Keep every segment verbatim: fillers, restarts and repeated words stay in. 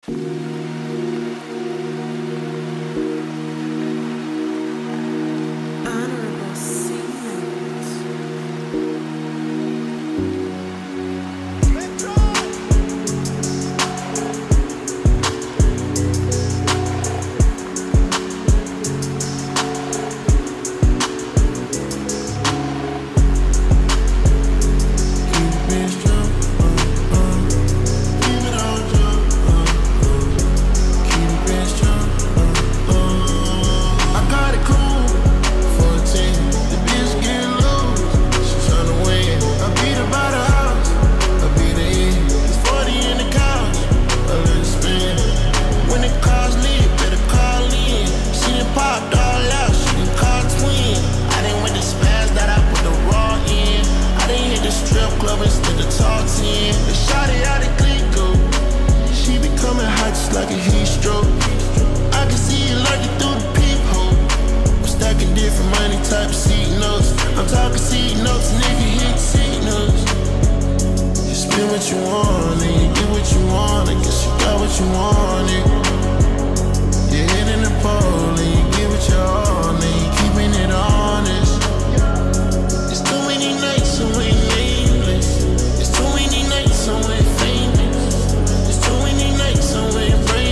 Like a heat stroke, I can see you lurking through the peephole. I'm stacking different money type of seat notes. I'm talking seat notes, nigga, hit seat notes. You spend what you want and you get what you want. I guess you got what you wanted. You're hitting the pole and you get what you're on and you keeping it honest. There's too many nights so we nameless. There's too many nights so we famous. There's too many nights so we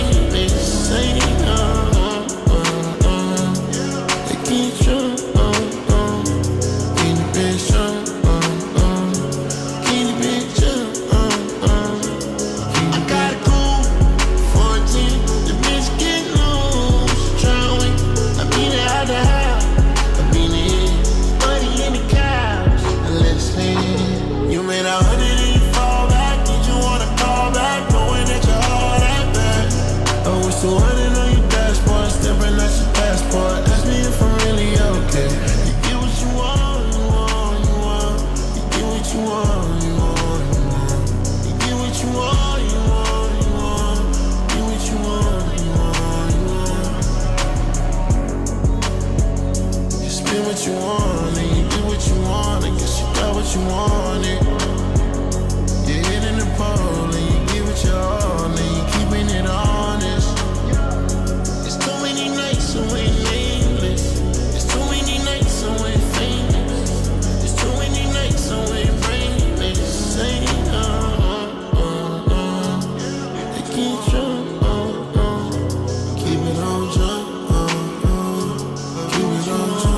you wanted. You're hitting the pole and you get what you're on and you keeping it honest. There's too many nights so we nameless. There's too many nights so we famous. There's too many nights so we brainless. Say uh, uh, uh, uh. They keep trying, uh, uh. Keep it on jump, uh, uh. Keep it on jump.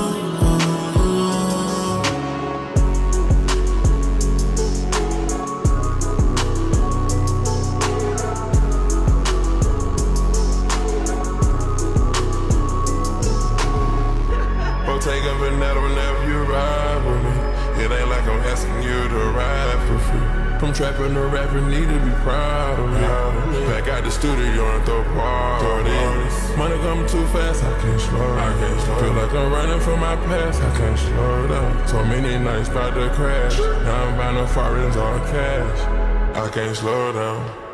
Take a vanilla whenever you ride with me. It ain't like I'm asking you to ride for free. From trapping to rapping, need to be proud of me. Back out the studio and throw parties. Money coming too fast, I can't slow down. I can't slow Feel like I'm running from my past, I can't slow down. So many nights about to crash. Now I'm buying no foreigns on cash. I can't slow down.